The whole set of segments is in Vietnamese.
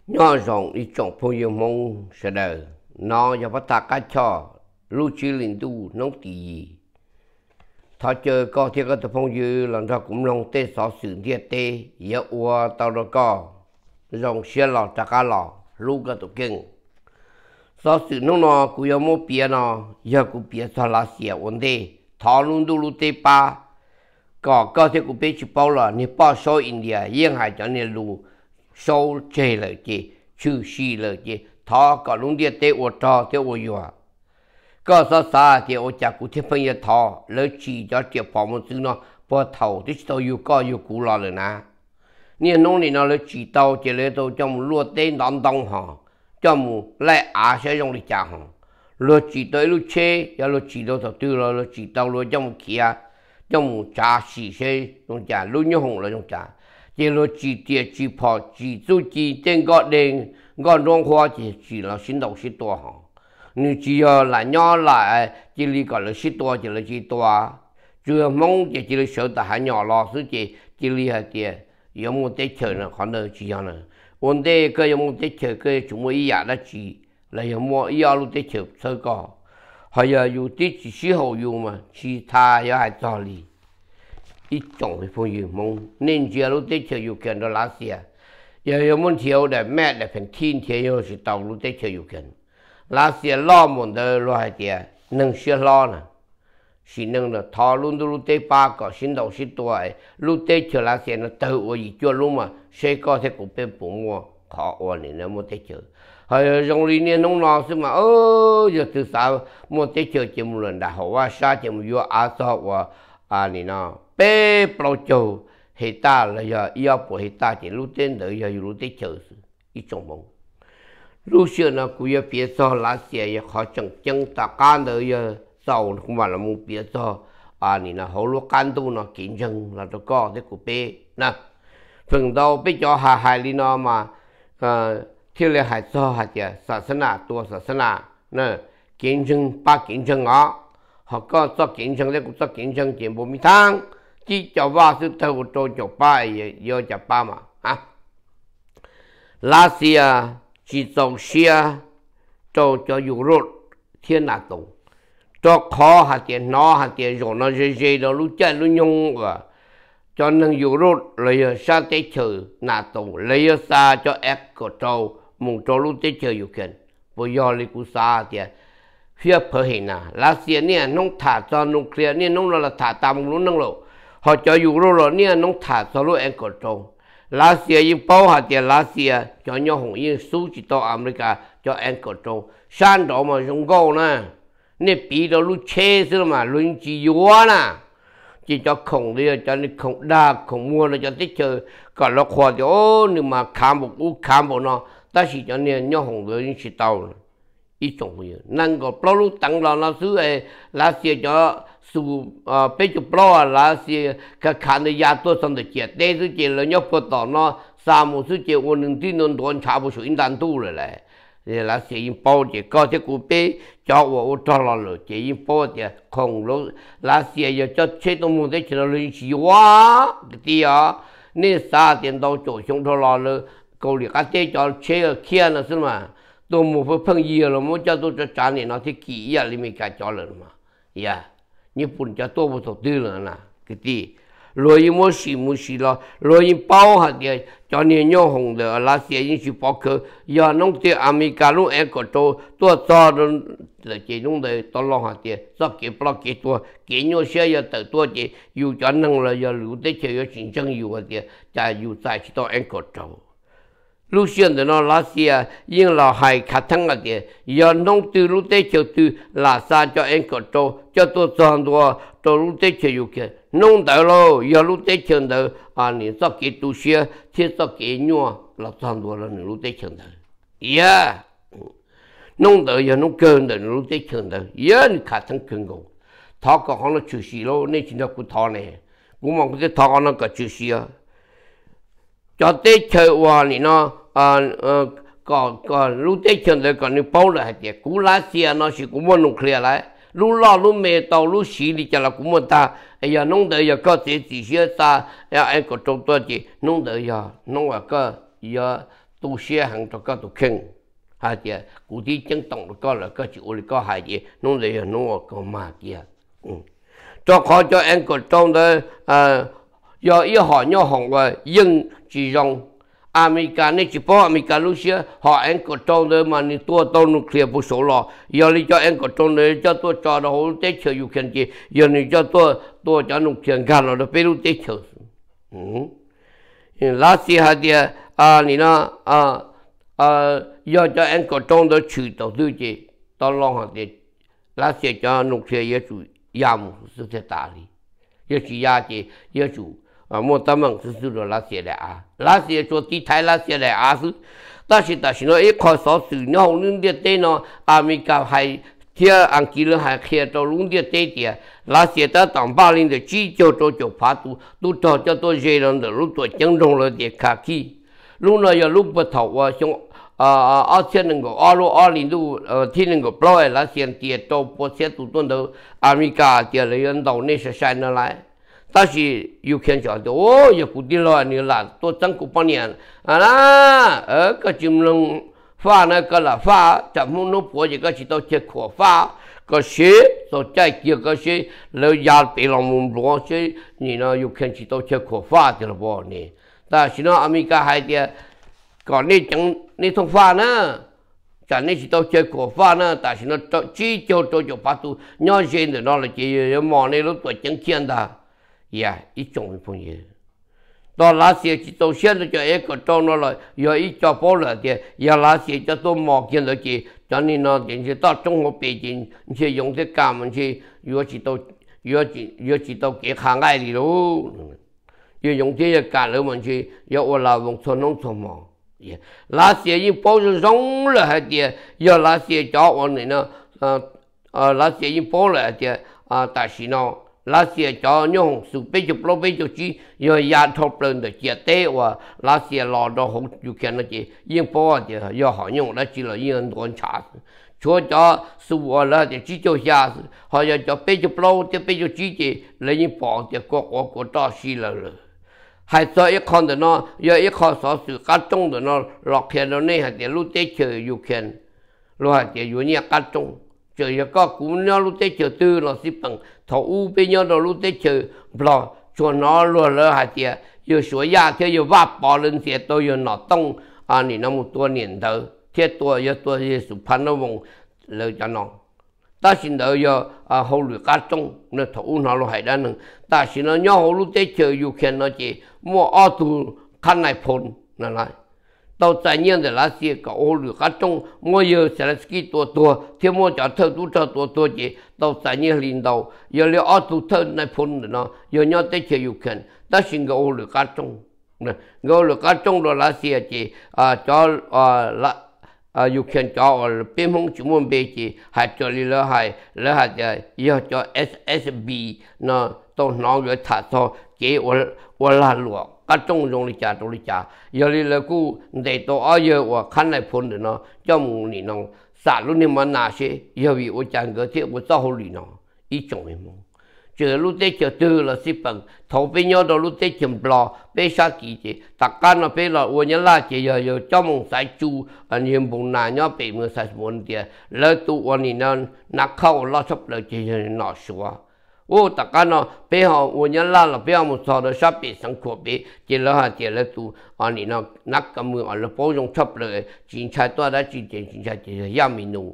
nhỏ rộng đi trồng phong yêu mong sẽ đời nó giờ bắt ta cá cho lưu trữ linh tu nông tì thọ chơi có thì có tập phong yêu lần ra cũng long tê xóa sự thiệt tê giờ ua tàu đó có rộng xe lò ta cá lò lưu cái tổ kinh xóa sự nông nó cũng yêu mua bia nó giờ cũng bia xóa lá xẻ ổn định thọ luôn tu lưu tê ba có thì cũng biết chụp bao là nếu bao số India yên hải cho nên lưu số chơi lợi chi chữ sĩ lợi chi thọ có luôn địa tê ô trò tê ô yua có sao sao thì ô chả cụ thiên phân như thọ lợi chi cho tiệp bỏ một thứ nó bỏ thầu thì tao yêu có yêu cũ lo rồi nè nên nông này nó lợi chi tao chỉ lợi tao trong lúa tê đón đông họ trong lại sẽ dùng để trả họ lúa chi tới lúa chế ya lúa chi đâu tao tư lúa chi tao lúa trong kia trong trả sĩ sẽ dùng trả lúa nhung hồng là dùng trả chỉ là chỉ tiệt chỉ跑只做只整个人个融化只了新到许多哈，你只要来鸟来，这里个了许多就了许多，主要梦就了晓得还鸟老师这里还的有么得吃呢？可能这样呢，我得个有么得吃个怎么一样的吃，来有么一样路得吃这个，还要有的只时候用嘛，其他也还道理。一种的风雨梦，年纪路得吃有看到哪些？也有门条的买的份天天要是道路得吃有看，哪些老门的来的能些老呢？是能的，讨论的路得八个，新到是多哎，路得吃哪些呢？都我一脚路嘛，谁搞才不被父母考我呢？那么得吃。还有用里面弄老师嘛，哦，就至少么得吃节目人的好啊，啥节目有阿嫂我啊你呢？bé bao châu hệ ta là giờ yêu của hệ ta chỉ lúc tên đợi giờ lúc tên chờ ít trong mong lúc xưa nó cũng yêu biết cho lá xe họ chẳng chẳng ta can đợi giờ giàu không phải là muốn biết cho này là họ lúc can tu nó kiến chân là nó có thế của bé nè phần đầu bé cho hai li nó mà theo lệ hai cho hai giờ sản sinh tua sản sinh nè kiến chân ba kiến chân họ có cho kiến chân đấy cũng cho kiến chân tiền 40 tháng chỉ cho ba sự thâu cho ba giờ cho ba mà lá xia chỉ trồng xia cho Europe thiên là tùng cho khó hạt tiền nó hạt tiền rồi nó dễ đó lúc chạy lúc nhung rồi cho nên Europe lấy sa tế trừ là tùng lấy sa cho ép của trâu mùng trâu lúc tế trừอยู่กันbây giờ lấy cú sa tiền phía phở hình lá xia nè nông thả cho nông kia nè nông là thả tam lúc nông lộ họ cho Euro nè nông thả cho lúc em của trâu lá xia yên bao hạt tiền lá xia cho nhau hồng yên số chỉ to America cho em của trâu san đó mà dùng gạo nè nè bị đó lúc chế xưa mà luôn chỉ yếu nè chỉ cho khổng đi cho nên khổng đa khổng mua nó cho tích chơi còn nó khoa thì ô nhưng mà khám bộ nó ta chỉ cho nên nhau hồng rồi chỉ tàu ít trong vậy năng có bao lúc tăng là thứ ấy lá xia cho su bây giờ bao lá xia cái khán giả nhà tôi xong được chết đây thứ gì là nhau bắt đầu nó sao một thứ gì我能听能多差不多应当多了嘞lá xia yên bao thì có thể cũng biết cho我找了了这yên bao thì không lúc lá xia giờ cho chế độ một cái chuyện là chỉ quá đi nên sao tiền đâu chỗ chúng tôi lo了câu liệt cái chế cho chế kia là sao mà tôi mua phải phân gì rồi muốn cho tôi cho trả này nó thì kỹ à liền mình cả cho rồi mà ya như bún cho tôi một số tư nữa nè cái gì rồi mua xí lo rồi bao hạt gì cho nên nhau hồng de lá xia những sự bao cơ ya nông tiền America luôn em có tôi cho là chỉ nông de tôi lo hạt gì cho cái bao cái cái nhau xe ya tự tôi chỉ yêu cho năng là ya lưu tới chơi ya chiến tranh yêu hạt gì cha yêu tại chỉ tôi em có lúc xưa thì nó lá xia nhưng là hai khát thăng ở đây giờ nông từ lúc tết chiều từ là sao cho em có cho tôi chọn đồ cho lúc tết chiều kia nông đại lo giờ lúc tết chiều đó này sao cái tu xia thì sao cái nhua là chọn đồ là lúc tết chiều đó yeah nông đại giờ nông cơn đó lúc tết chiều đó yeah khát thăng cơn go thọ có họ nó chịu xì lo nên chỉ là cụ thọ này cũng mong cái thọ nó có chịu xì cho tết chiều qua này nó còn lúc tết chân rồi còn những bao là hạt cú lá xia nó chỉ cũng muốn nông kia lại lúc lo lúc mẹ tàu lúc xí đi cho là cũng muốn ta giờ nông đời giờ có thể chỉ xia ta em có trong tôi chỉ nông đời giờ nông ở cơ giờ tu xe hàng cho các tu khen hai thì cụ thể chân tổng được có là có chịu được có hai gì nó để nó có mà kia cho khó cho anh còn trong đó do ý họ nhau hỏng và nhưng chỉ rằng America này chỉ có America lúc xưa họ anh còn trong đó mà ni tua tàu nuclear bút số lọ giờ lý cho anh còn trong đó cho tôi cho đó hỗ trợ chờ Ukraine gì giờ lý cho tôi cho nuclear gan rồi phải lúc tế chờ last year hai thì ni nó giờ cho anh còn trong đó chịu đầu tư gì tao lo hàng thì last year cho nuclear giờ chủ yam sự thế ta đi giờ chỉ ya gì giờ chủ một tấm bằng sự rồi last year cho tí thái last year là sự ta chỉ nói ít khó số sự nhau luôn địa tây nó America hay theo anh kia là hay kia cho luôn địa tây thì last year ta tầm 80的chỉ cho phá tu cho tôi dễ lần được lúc tôi chẳng đồng là để khả khi lúc nào giờ lúc bắt đầu xong ở trên những cái ở liên度ที่những cái pro là hiện tại cho bộ xe tụ tuần đó America thì lấy anh đầu này sẽ sai nó lại但是有看见的哦，也不对了，你啦，多挣个半年，个就能发那个了发，咱们弄破这个是到结果发，个些到再结个些，老压别人们多些，你呢有看见到结果发的了不呢？但是呢，阿美加还的，个你整你从发呢？咱那是到结果发呢，但是呢，只就把都鸟现的那了，就有忙的都做挣钱的。一种朋友，到那些去到现在就一个找到了，要一家包了的，要那些就都忙见了去，叫你那电视到中国北京，你去用这干嘛去？要去到给行爱里喽，要用这些干了嘛去，要我老农村农村嘛，那些人包着容了还的，要那些叫我呢那些人包了的但是呢。lá xe cho nhung sự bây giờ lo bây giờ chỉ giờ nhà thọc lên được chia tế và lá xe lò đó không chịu khen nó chỉ yên bỏ thì giờ họ nhung đã chỉ là yên đoán trả cho sự là thì chỉ cho nhà họ giờ cho bây giờ lo thì bây giờ chỉ là yên bỏ thì có đó xí là hay cho ít con đó nó giờ ít con số sự cắt trông đó nó lọt khen nó này hay thì lúc tế chờ yêu khen lúc hay thì yêu nhà cắt trông chờ có cũng nhau lúc tế chờ tư là xí bằng thầu u bên nhau đó lúc tế chờ bỏ cho nó luôn là hạt tiền yêu số ya theo yêu vấp bỏ lên xe tôi yêu nó tông này nó một tua niệm đầu theo tôi yêu số pan nó vòng lời cho nó ta xin đợi yêu hậu lửa cá trông nó thầu u nó hay đó nữa ta xin nó nhau lúc tế chờ yêu khen nó chỉ mua ô tô khăn này phun nó lại到在年的那些个我绿个种，我有现在是多，天我叫头都找多些，到在年领导有了二头头那碰的呢，有人得去有看，但是个我绿个种，我绿个种了那些个叫有看叫我边风专门别个，还叫你了还的要叫 SSB 那到哪个他说给我拉路。các trong dùng lịch trả giờ là cô để tổ ở giờ và khăn này phun được nó cho mùng nỉ nó xả luôn nhưng mà nà sẽ giờ vì ở chẳng có thể ở sau lì nó ít trong em mong chờ lúc tết chờ từ là xí bằng thầu bên nhau đó lúc tết chìm bò bên xa kỳ chứ tất cả nó bên là ở nhà là chỉ giờ cho mùng sai chu anh em bùng nà nhau bị mưa sai muốn tiền lỡ tụ anh nó nát khâu lo sắp lời chỉ nó xóa tất cả nó bây giờ ở nhà là bây giờ một số đó sắp bị sang khổ bị chỉ là tu anh nó nát cái mưa anh nó bao dung sắp lời chính xác tôi đã chính xác yam minu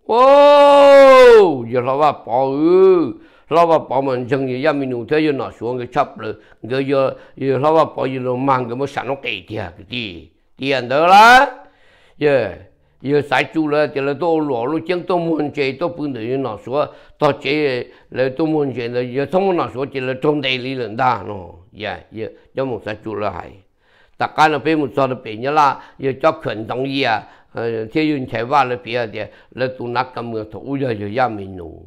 giờ lo bỏ mình chẳng như yam minu thế giờ nó xuống cái sắp lời giờ lo bỏ giờ mang cái mới sản nó kỳ thì tiền đó là giờ sai chú là thì là tôi lúa lúc chẳng tôi muốn chơi tôi bưng được nó số tôi chơi là tôi muốn chơi là giờ không nó số chỉ là trong đây lý luận đa nó giờ cho một sai chú là hay tất cả nó bên một số nó bên như là giờ cho khẩn đồng ý thế nhưng chạy vào là bây giờ là tôi nát cái mưa thấu giờ giờ mình nụ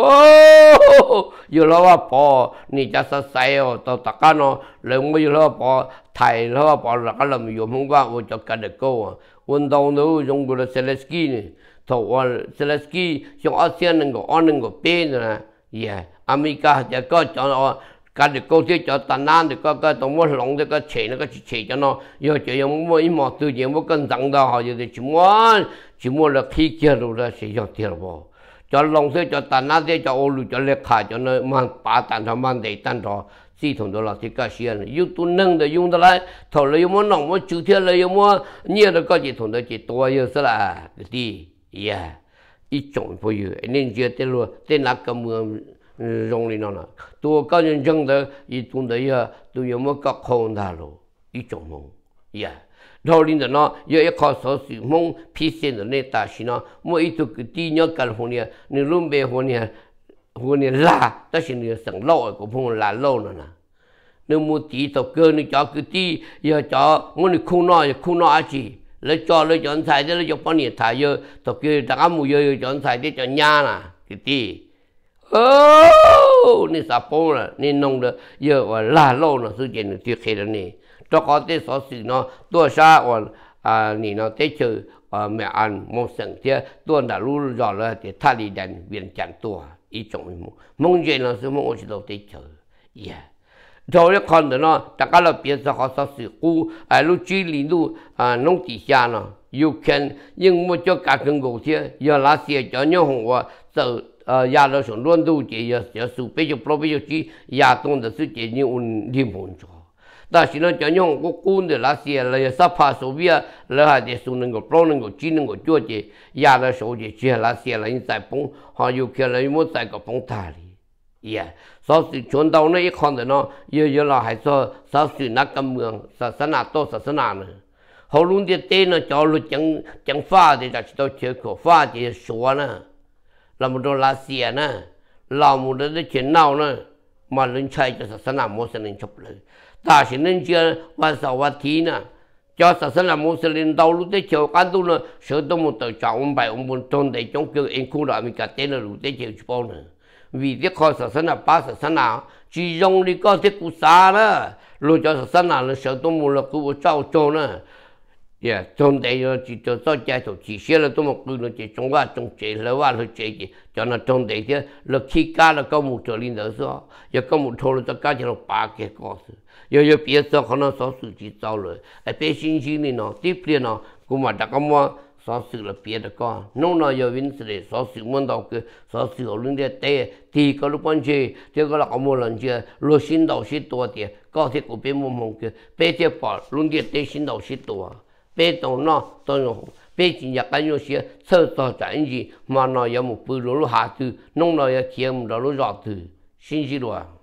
giờ nó bỏ你家是谁哦到tất cả nó là我giờ bỏ thầy nó bỏ là cái làm gì không qua我就跟着 go運動都用過了 Zelensky 呢，同我 Zelensky 像阿先能夠安能夠變呢，也，阿美加就講講我 cái được câu thế cho tàn nan được cái tao muốn lòng được cái chế nó cái chế cho nó giờ chỉ muốn mua ít mỏ từ những muốn cần rằng đó họ giờ chỉ muốn là khi kia rồi là sẽ cho tiền vào cho lòng thế cho tàn nan thế cho ô lù cho lệ khai cho nó mang bả tàn thọ mang để tàn thọ si thằng đó là thì cái gì này yêu tu nâng để dùng đó lại thầu lấy muốn nòng muốn chịu thiệt lấy muốn nhiều được cái gì thằng đó chỉตัวyêu sẽ là cái gì yeah ít chọn phải yêu nên giờ tên luôn tên là cái mưa rong lên nó nè tôi có những dân đó ít tuần đấy tôi yêu muốn các con đó rồi ít chọn mong yeah đầu lên đó nó giờ一靠手势mong批线的那大西呢我一头个地鸟California你路边和你拉但是你省老个朋友拉老了呢nếu mua tí tàu cơ ni cho cái tí giờ cho muốn đi không nói gì lấy cho anh xài để lấy cho bao nhiêu thải giờ tàu cơ đã mua giờ cho anh xài để cho nhà nè cái tí ni sắp bông rồi ni nông được giờ và là lâu nó sự kiện tuyệt vời này cho có thể số sự nó tôi sa và ni nó tế trừ mẹ ăn mong sẵn thế tôi đã lưu rõ là để thay đi đàn viện chẳng tôi ý trọng mong gì là sự mong chỉ đầu tế trừ yeah rồi cái con đó nó tất cả là biết sao họ sao sự cũ lúc chỉ linh lúc nông thị xa nó you can nhưng mà cho cả cái ngũ thế giờ là xe cho nhau hồng và sợ nhà nó sống luôn đủ chỉ giờ sự bây giờ pro bây giờ chỉ nhà tông的是chỉ như un điểm hồn cho但是呢cho nhau có cuốn de là xe là sắp phá số bia là hay để xuống năng pro năng chỉ năng cho chỉ nhà nó số chỉ là xe là in tại phong họ you can là muốn tại cái phong thải yeah sau sự chuyển đầu này con de nó giờ là hay cho sau sự nát cầm mương sa na to sa na nữa họ luôn để tên nó cho luôn chẳng phá để cho tôi chơi cổ phá để số nữa là một đồ lá xìa nè là một đồ để chuyện nào nè mà lên chạy cho sa na mua lên chụpเลยta chỉ nên chơiวันเสาร์วันอาทิตย์nè cho sa na mua lên đầu lúc để chiều can tu nè sợ tôi một tờ chọn ông bài ông buồn trôn để trong kêu anh khu đó mình cả tên là lúc để chiều chụp nè vì cái kho sa na ba sa na chỉ dùng đi có cái cú sa đó rồi cho sa na là sợ tôi một là cú trao trôn nè yeah trôn để chỉ cho chạy thôi chỉ xe là tôi một người nó chỉ trong chế là qua là chế cho nó trôn để chứ là khi cá là có một trở lên đó sao giờ có một thô là cho cá chỉ là ba cái có sự giờ bây giờ họ nó số sự chỉ trao rồi bây giờ này nó tiếp liền nó cũng mà đã có mua số sự là bây giờ có nông nó giờ vẫn sẽ số sự muốn đâu cái số sự ở lên đây tệ thì có lúc quan chơi thì có là có một lần chơi lúc xin đầu xinตัวthì có thể của bên mua mông cái bây giờ bỏ lên đây tệ xin đầu xinตัวbây giờ nó tôi bây giờ cái nhiều xe sơ sơ chạy gì mà nó có một bữa rồi hạ từ nông nó có kiếm rồi rõ từ xin gì rồi